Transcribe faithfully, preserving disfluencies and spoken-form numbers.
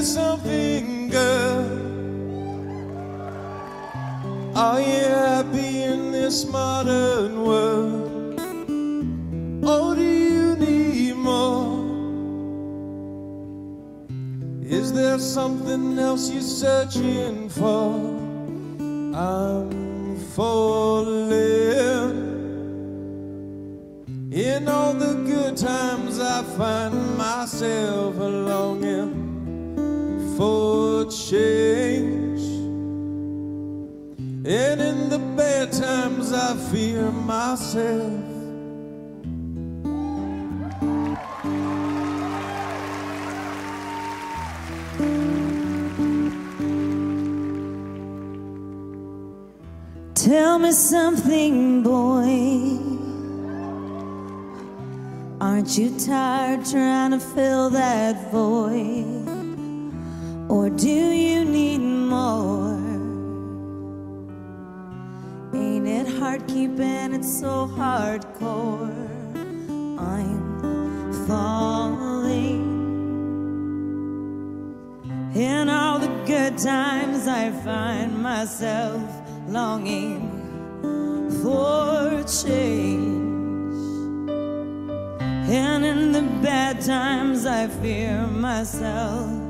something, girl. Are you happy in this modern world? Or do you need more? Is there something else you're searching for? I'm falling. In all the good times I find myself longing for change, and in the bad times I fear myself. Tell me something, boy. Aren't you tired trying to fill that void? Or do you need more? Ain't it hard keeping it so hardcore? I'm falling. In all the good times I find myself longing for change, and in the bad times I fear myself.